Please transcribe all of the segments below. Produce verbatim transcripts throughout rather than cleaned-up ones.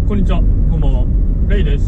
こんにちは、こんばんは、レイです。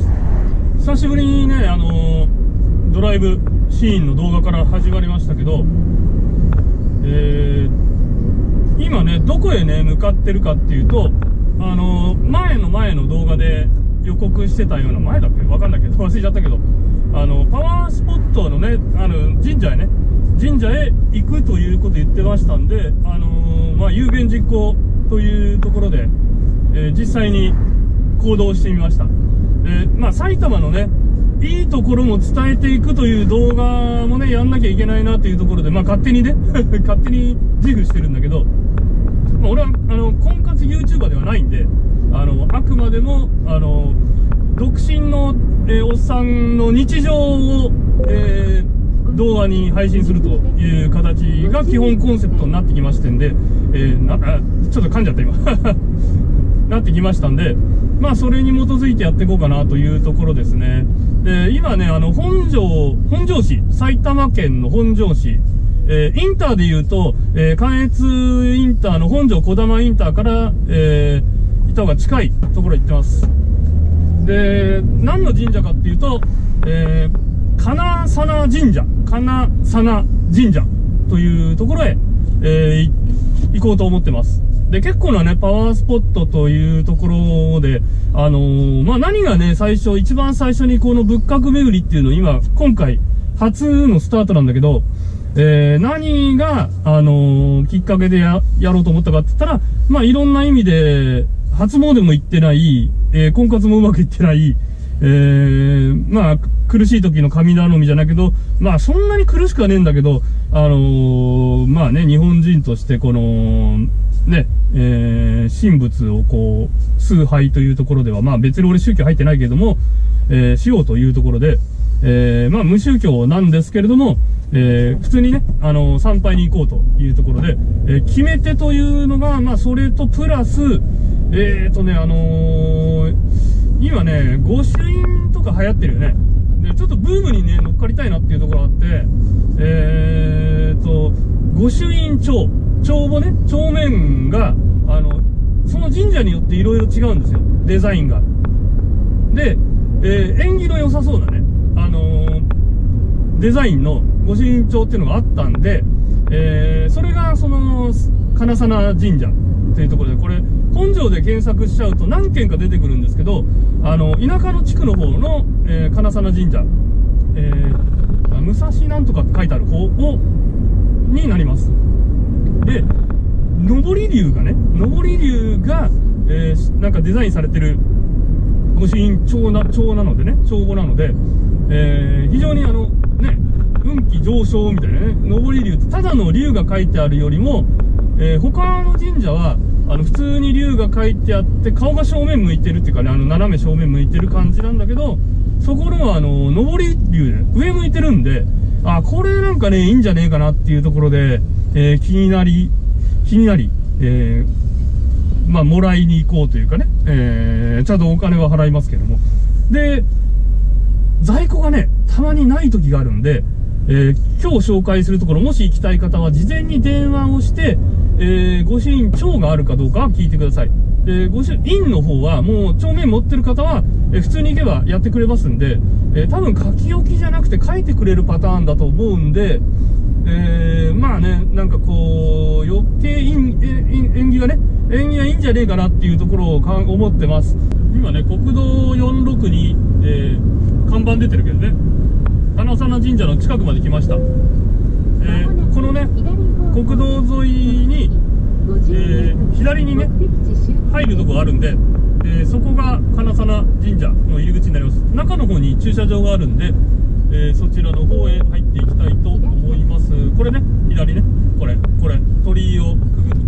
久しぶりにね、あのー、ドライブシーンの動画から始まりましたけど、えー、今ね、どこへね、向かってるかっていうと、あのー、前の前の動画で予告してたような、前だっけわかんないけど、忘れちゃったけど、あの、パワースポットのね、あの、神社へね、神社へ行くということ言ってましたんで、あのー、まあ、有言実行というところで、えー、実際に行動してみました。えー、まあ、埼玉のね、いいところも伝えていくという動画もね、やんなきゃいけないなというところで、まあ、勝手にね、勝手に自負してるんだけど、まあ、俺は、あの、婚活 YouTuber ではないんで、あの、あくまでも、あの、独身の、えー、おっさんの日常を、えー、動画に配信するという形が基本コンセプトになってきましてんで、えー、なあちょっと噛んじゃった今なってきましたんで、まあそれに基づいてやっていこうかなというところですね。で、今ね、あの本庄本庄市、埼玉県の本庄市、えー、インターで言うと、えー、関越インターの本庄小玉インターから、えー、行った方が近いところ行ってます。で、何の神社かっていうと、えー、金沢神社、金沢神社というところへ、えー、行こうと思ってます。で、結構なね、パワースポットというところで、あのー、まあ、何がね、最初、一番最初にこの仏閣巡りっていうのを今、今回、初のスタートなんだけど、えー、何が、あのー、きっかけでや、やろうと思ったかって言ったら、まあ、いろんな意味で、初詣も行ってない、えー、婚活もうまくいってない、えー、まあ、苦しい時の神頼みじゃないけど、まあ、そんなに苦しくはねえんだけど、あのー、まあね、日本人として、この、ね、えー、神仏をこう、崇拝というところでは、まあ別に俺宗教入ってないけれども、えー、しようというところで、えー、まあ無宗教なんですけれども、えー、普通にね、あのー、参拝に行こうというところで、えー、決め手というのが、まあそれとプラス、えーとね、あのー、今ね、御朱印とか流行ってるよね。で、ちょっとブームにね、乗っかりたいなっていうところがあって、えーと、御朱印帳。帳簿ね、帳面が、あの、その神社によっていろいろ違うんですよ。デザインが。で、えー、縁起の良さそうなね、あのー、デザインの御朱印帳っていうのがあったんで、えー、それがその、金沢神社というところで、これ、本庄で検索しちゃうと何件か出てくるんですけど、あの、田舎の地区の方の、えー、金沢神社、えー、武蔵なんとかって書いてある方を、になります。で、上り竜がね、上り竜が、えー、なんかデザインされてる御朱印帳な、帳なのでね、帳簿なので、えー、非常にあの、ね、運気上昇みたいなね、上り竜ってただの竜が書いてあるよりも、えー、他の神社は、あの、普通に竜が書いてあって、顔が正面向いてるっていうかね、あの、斜め正面向いてる感じなんだけど、そこのはあの、上り竜で、上向いてるんで、あ、これなんかね、いいんじゃねえかなっていうところで、えー、気になり、気になり、えー、まあ、もらいに行こうというかね、えー、ちゃんとお金は払いますけども。で、在庫がね、たまにない時があるんで、えー、今日紹介するところ、もし行きたい方は事前に電話をして、えー、御朱印帳があるかどうかは聞いてください。で、御朱印の方は、もう帳面持ってる方は、えー、普通に行けばやってくれますんで、えー、多分書き置きじゃなくて書いてくれるパターンだと思うんで、えー、まあね、なんかこう、余計縁起がね、縁起がいいんじゃねえかなっていうところをか思ってます。今ね、国道よんろくに、えー、看板出てるけどね、金沢神社の近くまで来ました。えー、このね、国道沿いに、えー、左にね、入るとこがあるんで、えー、そこが金沢神社の入り口になります。中の方に駐車場があるんで、えー、そちらの方へ入っていきたいと思います。これね、左ね、これ、これ、鳥居をくぐって、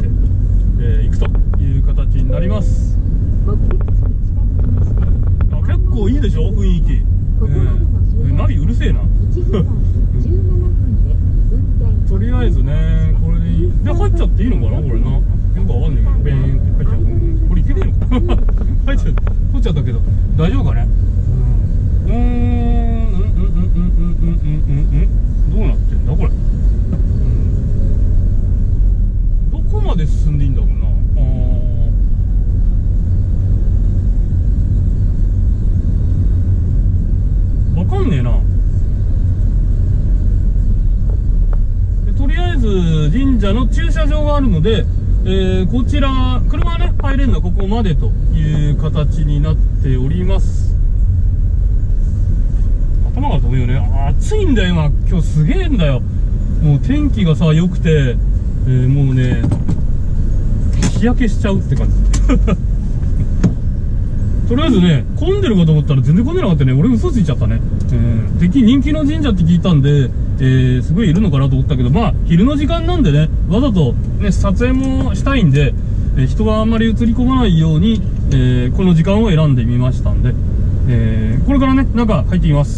えー、行くという形になります。あ、結構いいでしょ、雰囲気。えー、ナビうるせえな。とりあえずね、これでいい。で、入っちゃっていいのかな、これな。よくわかんないけど、ベーンって入っちゃう。これいけねえのか入っちゃう、取っちゃったけど、大丈夫かね。うーん、うん、うん、うん、うん、うん、うん、うん、どうなってんだこれ。どこまで進んでいいんだろうな。あ社の駐車場があるので、えー、こちら、車はね、入れるのはここまでという形になっております。頭が飛ぶよね。暑いんだよ、今。今日すげえんだよ。もう天気がさ、良くて、えー、もうね、日焼けしちゃうって感じ。とりあえずね、混んでるかと思ったら全然混んでなかったね。俺嘘ついちゃったね。うん。敵人気の神社って聞いたんで、えー、すごいいるのかなと思ったけど、まあ、昼の時間なんでね、わざとね、撮影もしたいんで、えー、人があんまり映り込まないように、えー、この時間を選んでみましたんで、えー、これからね、中入ってきます。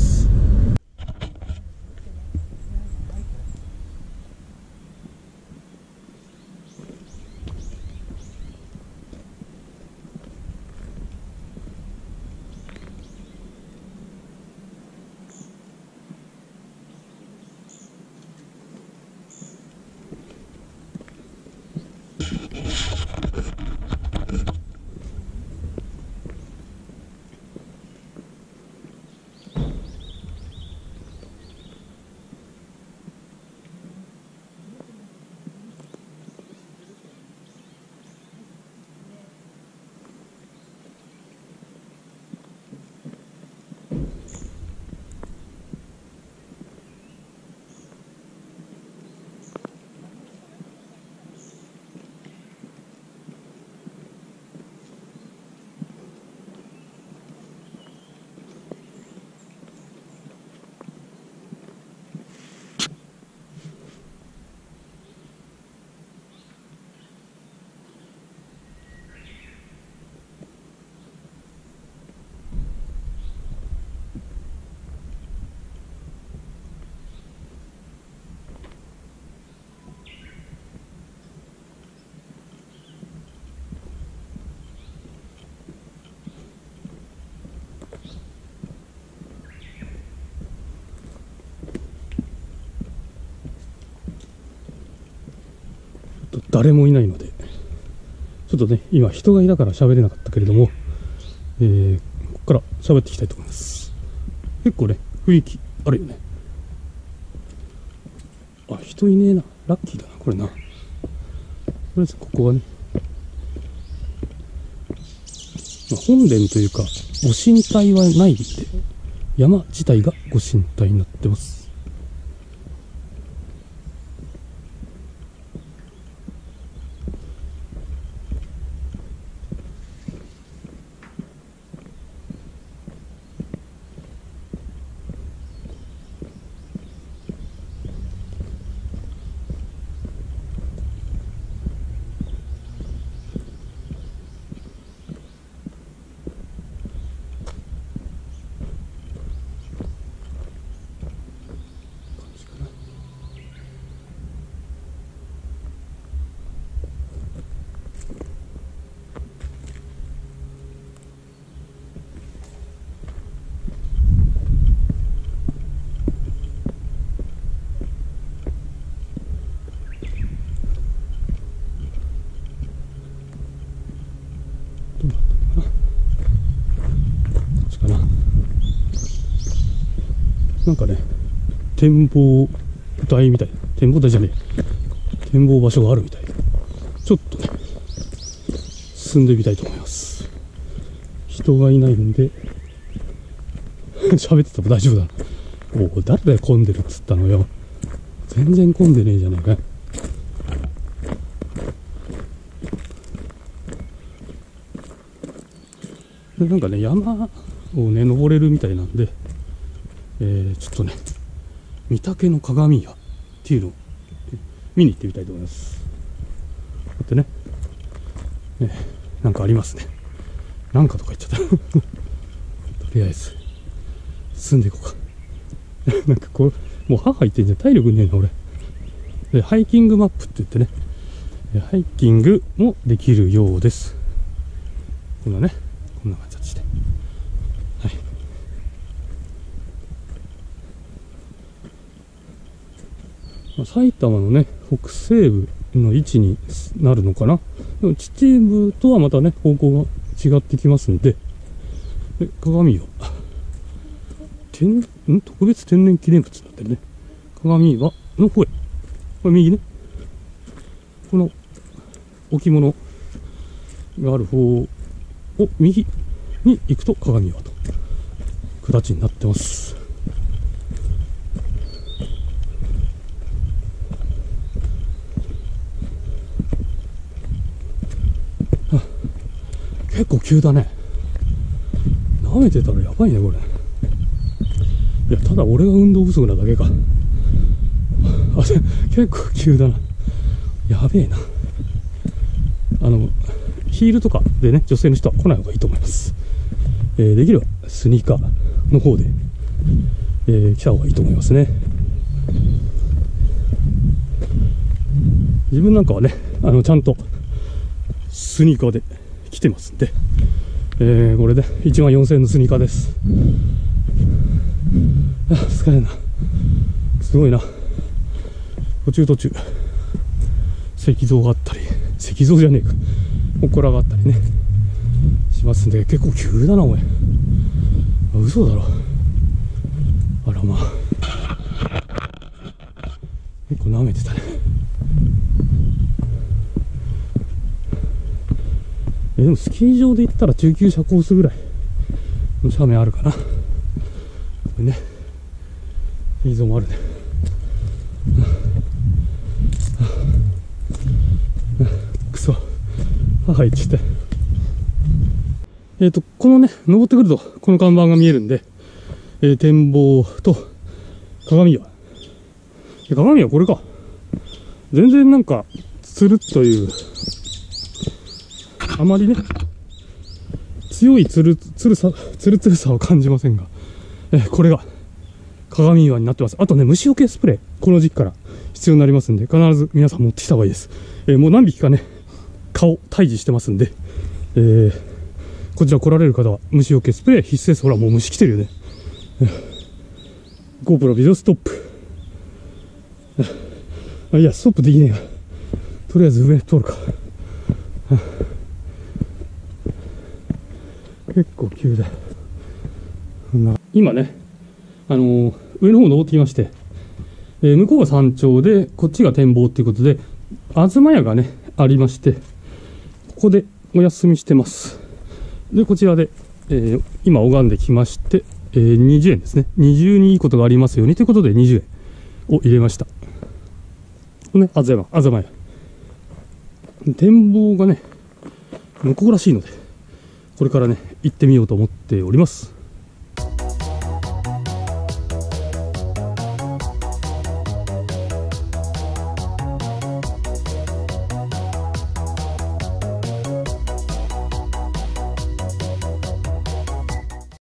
誰もいないので、ちょっとね、今人がいたから喋れなかったけれども、えー、ここから喋っていきたいと思います。結構ね、雰囲気あるよね。あ、人いねえな。ラッキーだな、これな。とりあえずここはね、まあ、本殿というか、ご神体はないんで、山自体がご神体になってます。なんかね、展望台みたいな、展望台じゃねえ、展望場所があるみたいで、ちょっとね、進んでみたいと思います。人がいないんで、喋ってても大丈夫だな。おお、誰だよ混んでるっつったのよ。全然混んでねえじゃねえか。でなんかね、山をね、登れるみたいなんで、えー、ちょっとね、御嶽の鏡屋っていうのを見に行ってみたいと思います。こうやってね、ね、なんかありますね。なんかとか言っちゃった。とりあえず、進んでいこうか。なんかこう、もう母言ってんじゃん。体力ねえな、俺。で、ハイキングマップって言ってね、ハイキングもできるようです。今ね、こんな形で。はい。まあ、埼玉のね、北西部の位置になるのかな。でも秩父とはまたね、方向が違ってきますんで、で鏡は、天、ん特別天然記念物になってるね。鏡はの方へ。これ右ね。 この置物がある方を右に行くと鏡岩と形になってます。結構急だね。舐めてたらやばいねこれ。いやただ俺が運動不足なだけか。あ結構急だな。やべえな。あのヒールとかでね女性の人は来ない方がいいと思います。えー、できればスニーカーの方で、えー、来た方がいいと思いますね。自分なんかはねあのちゃんとスニーカーで来てますんで、えー、これでいちまんよんせんえんのスニーカーです。あ疲れるな。すごいな。途中途中石像があったり、石像じゃねえか祠があったりねしますんで、結構急だなおい。あ嘘だろ。あらまあ結構舐めてたね。えでもスキー場で行ったら中級者コースぐらいの斜面あるかな。これね石像もあるね。くそ母行っちゃって。えっとこのね登ってくるとこの看板が見えるんで、えー、展望と鏡岩。鏡岩これか。全然なんかつるっというあまりね強いつるつるさつるつるさを感じませんが、えー、これが鏡岩になってます。あとね虫除けスプレーこの時期から必要になりますんで、必ず皆さん持ってきた方がいいです。えー、もう何匹かね顔退治してますんで、えー、こちら来られる方は虫除けスプレー必須です。ほらもう虫来てるよね。GoPro ビデオストップ。あいやストップできねえや。とりあえず上通るか。結構急だ。今ね、あのー、上の方登ってきまして、えー、向こうが山頂でこっちが展望ということで、東屋がねありまして、ここでお休みしてます。でこちらで、えー、今拝んできまして、えー、にじゅうえんですね。二重にいいことがありますようにということでにじゅうえんを入れました。ね、東屋東屋展望がね向こうらしいので、これからね行ってみようと思っております。